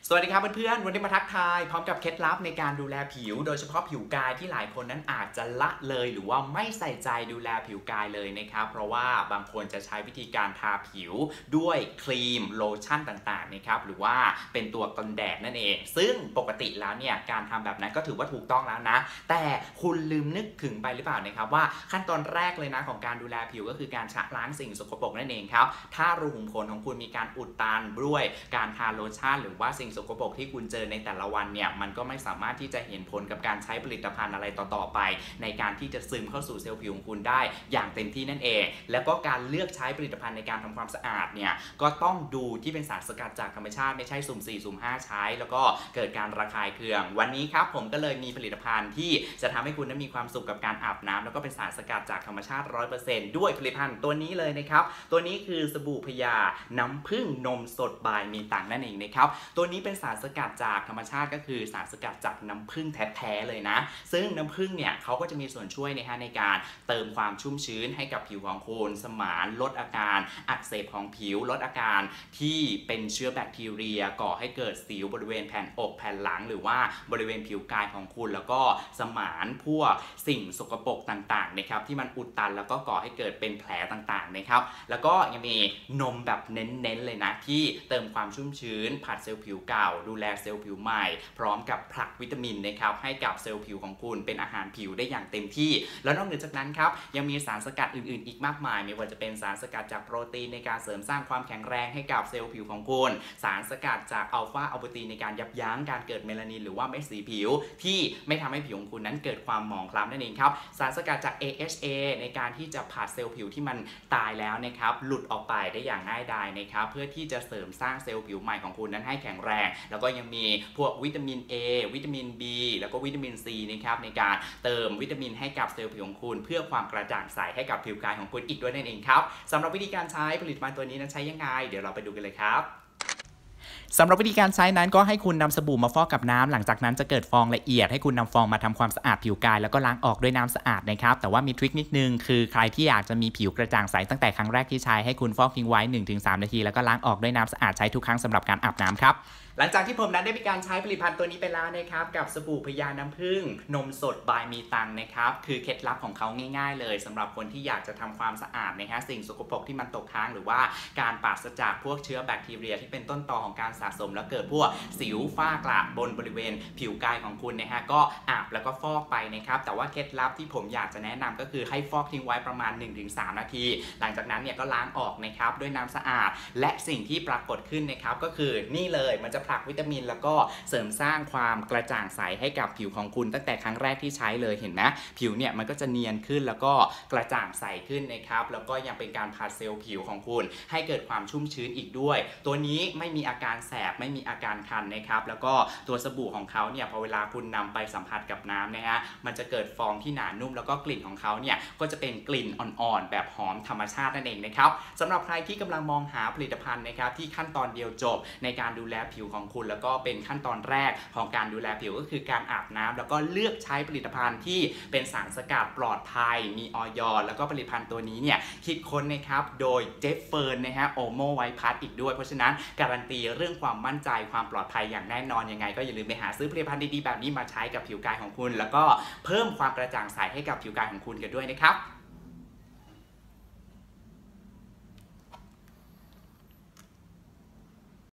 สวัสดีครับเพื่อนๆวันนี้มาทักทายพร้อมกับเคล็ดลับในการดูแลผิวโดยเฉพาะผิวกายที่หลายคนนั้นอาจจะละเลยหรือว่าไม่ใส่ใจดูแลผิวกายเลยนะครับเพราะว่าบางคนจะใช้วิธีการทาผิวด้วยครีมโลชั่นต่างๆนะครับหรือว่าเป็นตัวกันแดดนั่นเองซึ่งปกติแล้วเนี่ยการทำแบบนั้นก็ถือว่าถูกต้องแล้วนะแต่คุณลืมนึกถึงไปหรือเปล่านะครับว่าขั้นตอนแรกเลยนะของการดูแลผิวก็คือการชะล้างสิ่งสกปรกนั่นเองครับถ้ารูขุมขนของคุณมีการอุดตันด้วยการทาโลชั่นหรือว่าสิ่งสกปรกที่คุณเจอในแต่ละวันเนี่ยมันก็ไม่สามารถที่จะเห็นผลกับการใช้ผลิตภัณฑ์อะไรต่อๆไปในการที่จะซึมเข้าสู่เซลล์ผิวของคุณได้อย่างเต็มที่นั่นเองแล้วก็การเลือกใช้ผลิตภัณฑ์ในการทำความสะอาดเนี่ยก็ต้องดูที่เป็นสารสกัดจากธรรมชาติไม่ใช่สุ่ม4สุ่ม5ใช้แล้วก็เกิดการระคายเคืองวันนี้ครับผมก็เลยมีผลิตภัณฑ์ที่จะทำให้คุณนั้นมีความสุขกับการอาบน้ำแล้วก็เป็นสารสกัดจากธรรมชาติ 100% ด้วยผลิตภัณฑ์ตัวนี้เลยนะครับตัวนี้คือสบู่พญาน้ำผึ้งนมสดบายมีตังนั่นเองนะครับตัวนี้เป็นสารสกัดจากธรรมชาติก็คือสารสกัดจากน้ำผึ้งแท้ๆเลยนะซึ่งน้ำผึ้งเนี่ยเขาก็จะมีส่วนช่วยในการเติมความชุ่มชื้นให้กับผิวของคุณสมานลดอาการอักเสบของผิวลดอาการที่เป็นเชื้อแบคทีเรียก่อให้เกิดสิวบริเวณแผ่นอกแผ่นหลังหรือว่าบริเวณผิวกายของคุณแล้วก็สมานพวกสิ่งสกปรกต่างๆนะครับที่มันอุดตันแล้วก็ก่อให้เกิดเป็นแผลต่างๆนะครับแล้วก็ยังมีนมแบบเน้นๆเลยนะที่เติมความชุ่มชื้นผัดเซลล์ผิวเก่าดูแลเซลล์ผิวใหม่พร้อมกับผลักวิตามินนะครับให้กับเซลล์ผิวของคุณเป็นอาหารผิวได้อย่างเต็มที่แล้วนอกเหนือจากนั้นครับยังมีสารสกัดอื่นๆอีกมากมายไม่ว่าจะเป็นสารสกัดจากโปรตีนในการเสริมสร้างความแข็งแรงให้กับเซลล์ผิวของคุณสารสกัดจากอัลฟาอัลบูตินในการยับยั้งการเกิดเมลานินหรือว่าเม็ดสีผิวที่ไม่ทำให้ผิวของคุณนั้นเกิดความหมองคล้ำนั่นเองครับสารสกัดจาก AHA ในการที่จะผัดเซลล์ผิวที่มันตายแล้วนะครับหลุดออกไปได้อย่างง่ายดายนะครับเพื่อที่จะเสริมสร้างเซลล์ผิวใหม่ของคุณนั้นให้แข็งแรงแล้วก็ยังมีพวกวิตามิน A วิตามิน B แล้วก็วิตามิน C นะครับในการเติมวิตามินให้กับเซลล์ผิวของคุณเพื่อความกระจ่างใสให้กับผิวกายของคุณอีกด้วยนั่นเองครับสำหรับวิธีการใช้ผลิตภัณฑ์ตัวนี้นั้นใช้ยังไงเดี๋ยวเราไปดูกันเลยครับสำหรับวิธีการใช้นั้นก็ให้คุณนำสบู่มาฟอกกับน้ำหลังจากนั้นจะเกิดฟองละเอียดให้คุณนำฟองมาทำความสะอาดผิวกายแล้วก็ล้างออกด้วยน้ำสะอาดนะครับแต่ว่ามีทริคนิดนึงคือใครที่อยากจะมีผิวกระจ่างใสตั้งแต่ครั้งแรกที่ใช้ให้คุณฟอกทิ้งไว้ 1-3 นาทีแล้วก็ล้างออกด้วยน้ำสะอาดใช้ทุกครั้งสำหรับการอาบน้ำครับหลังจากที่ผมนั้นได้มีการใช้ผลิตภัณฑ์ตัวนี้ไปแล้วนะครับกับสบู่พญาน้ำผึ้งนมสดบายมีตังนะครับคือเคล็ดลับของเขาง่ายๆเลยสำหรับคนที่อยากจะทำความสะอาดนะฮะสิ่งสกปรกที่มันตกค้างหรือว่าการปราศจากพวกเชื้อแบคทีเรียที่เป็นต้นตอของการสะสมแล้วเกิดพวกสิวฝ้ากระบนบริเวณผิวกายของคุณนะฮะก็อาบแล้วก็ฟอกไปนะครับแต่ว่าเคล็ดลับที่ผมอยากจะแนะนำก็คือให้ฟอกทิ้งไว้ประมาณ 1-3 นาทีหลังจากนั้นเนี่ยก็ล้างออกนะครับด้วยน้ำสะอาดและสิ่งที่ปรากฏขึ้นนะครับก็คือนี่เลยมันจะผลักวิตามินแล้วก็เสริมสร้างความกระจ่างใสให้กับผิวของคุณตั้งแต่ครั้งแรกที่ใช้เลยเห็นไหมผิวเนี่ยมันก็จะเนียนขึ้นแล้วก็กระจ่างใสขึ้นนะครับแล้วก็ยังเป็นการผัดเซลล์ผิวของคุณให้เกิดความชุ่มชื้นอีกด้วยตัวนี้ไม่มีอาการแสบไม่มีอาการคันนะครับแล้วก็ตัวสบู่ของเขาเนี่ยพอเวลาคุณนำไปสัมผัสกับน้ำนะฮะมันจะเกิดฟองที่หนานุ่มแล้วก็กลิ่นของเขาเนี่ยก็จะเป็นกลิ่นอ่อนๆแบบหอมธรรมชาตินั่นเองนะครับสำหรับใครที่กำลังมองหาผลิตภัณฑ์นะครับที่ขั้นตอนเดียวจบในการดูแลผิวของคุณแล้วก็เป็นขั้นตอนแรกของการดูแลผิวก็คือการอาบน้ำแล้วก็เลือกใช้ผลิตภัณฑ์ที่เป็นสารสกัดปลอดภัยมีอย.แล้วก็ผลิตภัณฑ์ตัวนี้เนี่ยคิดค้นนะครับโดยเจฟเฟิร์นนะฮะโอโมไวท์พัทอีกด้วยเพราะฉะนั้นการันตีเรื่องความมั่นใจความปลอดภัยอย่างแน่นอนยังไงก็อย่าลืมไปหาซื้อผลิตภัณฑ์ดีๆแบบนี้มาใช้กับผิวกายของคุณแล้วก็เพิ่มความกระจ่างใสให้กับผิวกายของคุณกันด้วยนะครับ